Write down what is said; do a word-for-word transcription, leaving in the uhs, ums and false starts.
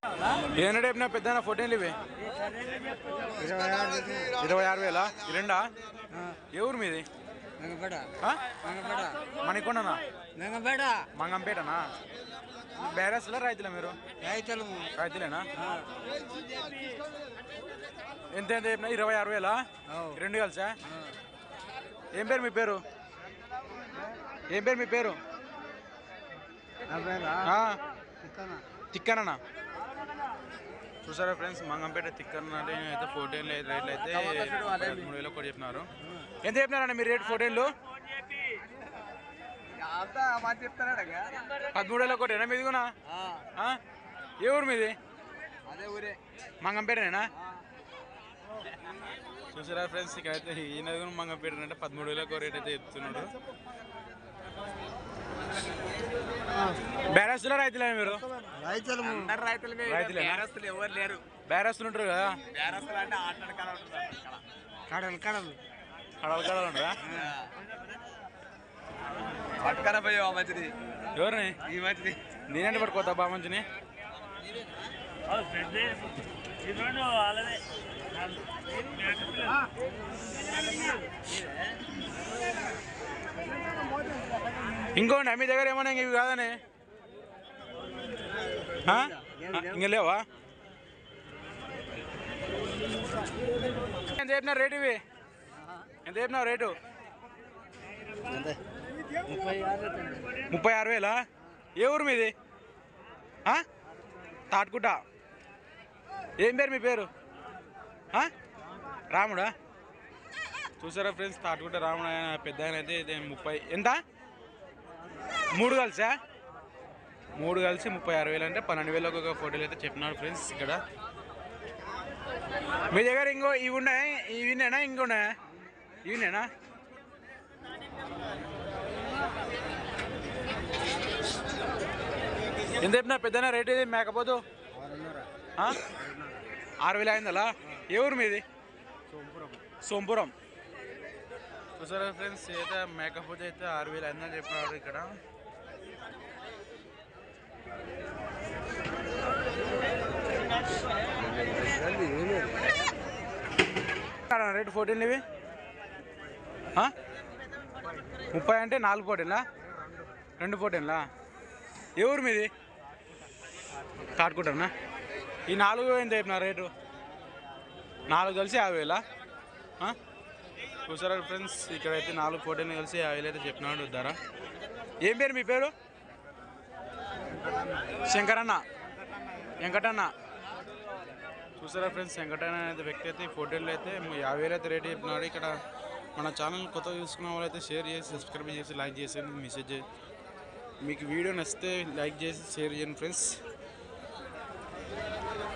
ఏనాడు చెప్పినా పెద్ద ఫోటోలు ఇవి ఇరవై ఆరు వేలా రెండా ఏ ఊరు మీది మణికొండనా మంగంపేటనా బేరస్లా రైతులా మీరు రైతులు రైతులేనా ఎంత ఎంత చెప్పినా ఇరవై ఆరు వేలా రెండు కలిసా ఏం పేరు మీ పేరు ఏం పేరు మీ పేరు తిక్కనన్నా చూసారా ఫ్రెండ్స్ మంగంపేట తిక్కన అయితే ఫోర్టీన్ రేట్లు అయితే మూడు వేలు కూడా చెప్పినారు ఎంత చెప్పినారండి మీరు రేట్ ఫోర్టీన్లు పదమూడు వేల ఒకటి మీది కూడా ఏ ఊరు మీది మంగంపేటనేనా చూసారా ఫ్రెండ్స్ ఇక్కడైతే ఈయన మంగంపేట అంటే పదమూడు వేల ఒక రేట్ అయితే చెప్తున్నాడు బేరస్తులు రైతులే మీరు ఎవరు లేరు బేరస్తులు ఉంటారు కదా కడలు కడలు కడలు కడలు ఉంటారా పట్టుకరా పోయా మంచిది ఎవరిని ఈ మంచిది నేనంటే పట్టుకోతా బా మంచిని ఇంకోండి మీ దగ్గర ఏమన్నా ఇవి కాదని ఇంక లేవా ఎంత చెప్పినారు రేటు ఇవి ఎంత చెప్పినావు రేటు ముప్పై ఆరు వేలా ఏ ఊరు మీది తాటుకుంట ఏం పేరు మీ పేరు రాముడా చూసారా ఫ్రెండ్స్ తాటుకుంట రాముడు ఆయన పెద్ద ఆయన అయితే ఇది ముప్పై ఎంత మూడు కలిసా మూడు కలిసి ముప్పై ఆరు వేలు అంటే పన్నెండు వేలకు ఒక ఫోటోలు అయితే చెప్పినాడు ఫ్రెండ్స్ ఇక్కడ మీ దగ్గర ఇంకో ఇవి ఉన్నాయి ఇవినేనా ఇంకోన్నాయా ఇవినేనా ఎంత చెప్పినా పెద్దనా రేట్ ఇది మేకపోతు ఆరు వేలు అయిందలా ఏ ఊరు మీది సోంపురం చూసారా ఫ్రెండ్స్ అయితే మేకపోతే అయితే ఆరు వేలు అయిందని చెప్పినాడు ఇక్కడ రేటు ఫోర్టీన్ ఇవి ముప్పై అంటే నాలుగు ఫోర్టీన్లా రెండు ఫోర్టీన్లా ఏ ఊరు మీది తాటుకుంటానా ఈ నాలుగు ఎంత చెప్పిన రేటు నాలుగు కలిసి యాభై వేలా చూసారా ఫ్రెండ్స్ ఇక్కడైతే నాలుగు ఫోర్టీన్ కలిసి యాభై వేలు అయితే చెప్పినాడు ధర ఏం పేరు మీ పేరు శంకరన్న వెంకటన్న చూసారా ఫ్రెండ్స్ వెంకటన్న అనే వ్యక్తి అయితే ఫోటోలు అయితే యాభై వేలు అయితే రేటు చెప్పినాడు ఇక్కడ మన ఛానల్ కొత్తగా చూసుకున్న వాళ్ళు అయితే షేర్ చేసి సబ్స్క్రైబ్ చేసి లైక్ చేసేయండి మెసేజ్ మీకు వీడియో నచ్చితే లైక్ చేసి షేర్ చేయండి ఫ్రెండ్స్